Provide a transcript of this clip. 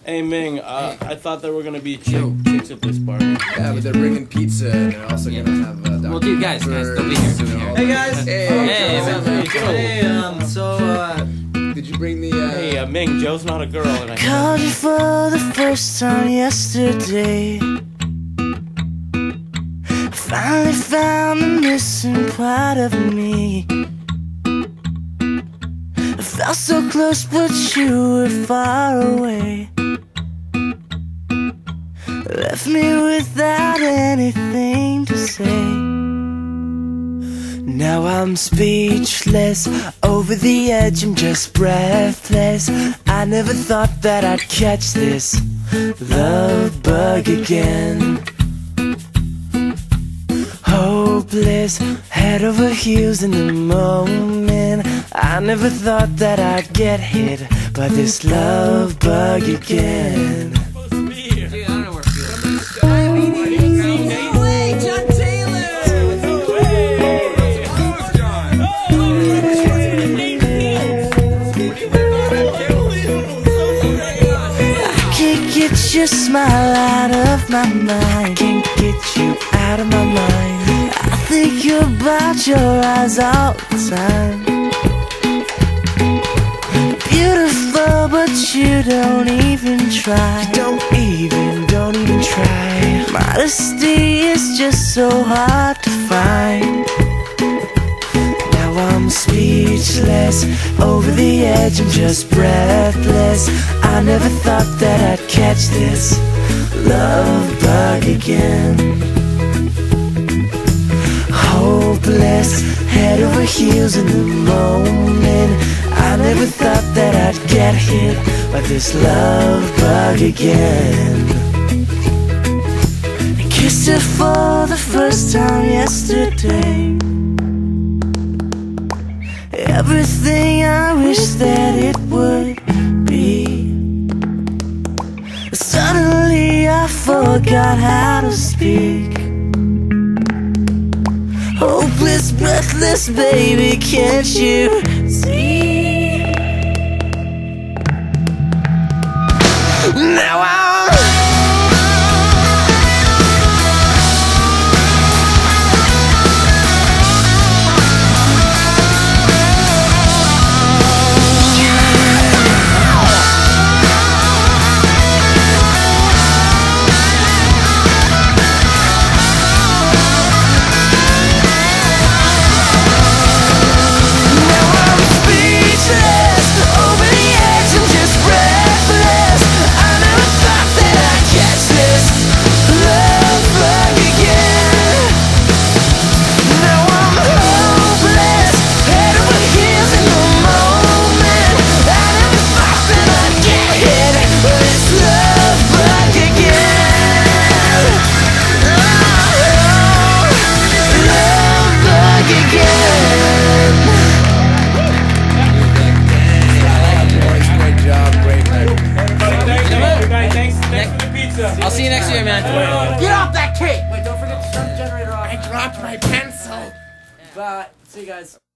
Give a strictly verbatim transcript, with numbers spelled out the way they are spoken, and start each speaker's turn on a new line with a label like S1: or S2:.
S1: Hey Ming, uh, I thought there were gonna be chick chicks at this party.
S2: Yeah, but they're bringing pizza and they're also
S3: Yeah.
S2: gonna have. Uh,
S3: Well, dude, guys, guys, they'll be here. They'll be here.
S4: Hey guys!
S2: Hey,
S3: Hey,
S2: what's up,
S3: man.
S2: man?
S4: Hey, um, so, uh,
S2: Did you bring the? Uh,
S1: Hey uh, Ming, Joe's not a girl, and I
S5: Called you for the first time yesterday. Finally found the missing part of me. I felt so close, but you were far away. Left me without anything to say. Now I'm speechless, over the edge, I'm just breathless. I never thought that I'd catch this love bug again. Hopeless, head over heels in the moment. I never thought that I'd get hit by this love bug again.
S3: Dude, I don't know where to go.
S4: hey, John Taylor!
S5: I can't get your smile out of my mind. Can't get you out of my mind. I think about your eyes all the time. Beautiful, but you don't even try. You don't even, don't even try. Modesty is just so hard to find. Now I'm speechless, over the edge, I'm just breathless. I never thought that I'd catch this love bug again. Hopeless, head over heels in the moment. I never thought that I'd get hit by this love bug again. I kissed her for the first time yesterday. Everything I wish that it would be. Suddenly I forgot how to speak. Hopeless, breathless, baby, can't you see? Now I'm
S3: I'll see you next year, man.
S4: Get off that cake! Wait, don't forget to turn the generator off. I dropped my pencil. Bye. See you guys.